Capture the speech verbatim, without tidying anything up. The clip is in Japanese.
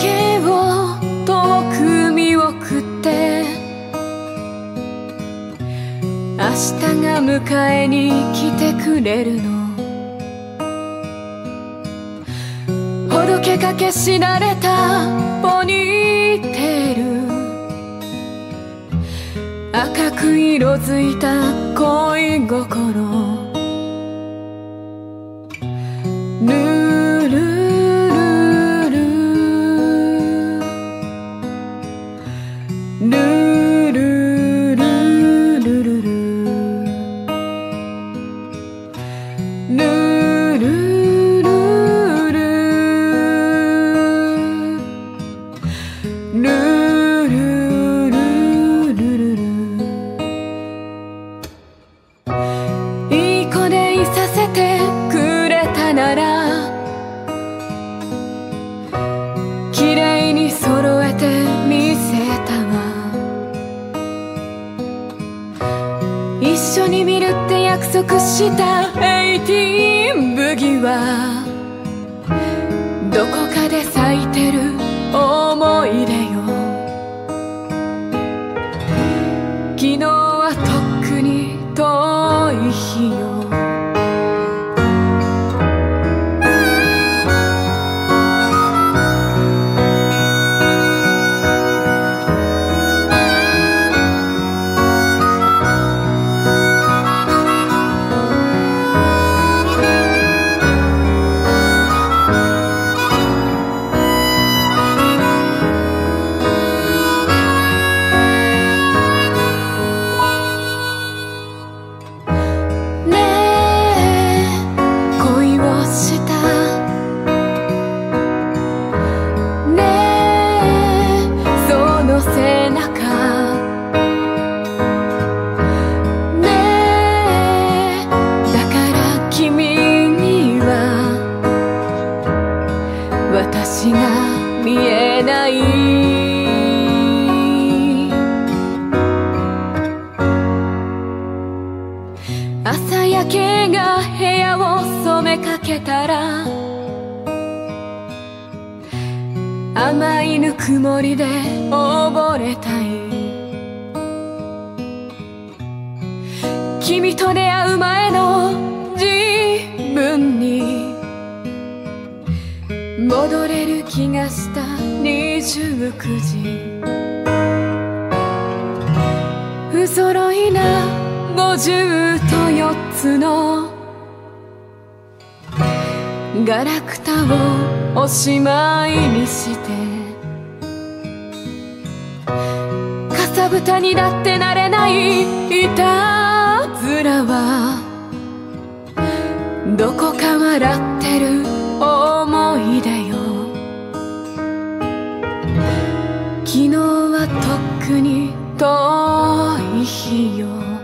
けを遠く見送って明日が迎えに来てくれるの。ほどけかけしだれたポニーテール、赤く色づいた恋心。ルールルルルルルルルルルルいい子でいさせてくれたなら綺麗に揃えてみせたわ。一緒に見るって約束したエイティーンブギはどこかで咲いてる思い出よ。昨日はとっくに遠い日よ。私が見えない。朝焼けが部屋を染めかけたら甘いぬくもりで溺れたい。君と出会う前の自分に戻れる気がしたにじゅうくじ。不揃いなごじゅうとよっつのガラクタをおしまいにしてかさぶたにだってなれないいたずらはどこか笑ってる思い出よ。昨日はとっくに遠い日よ。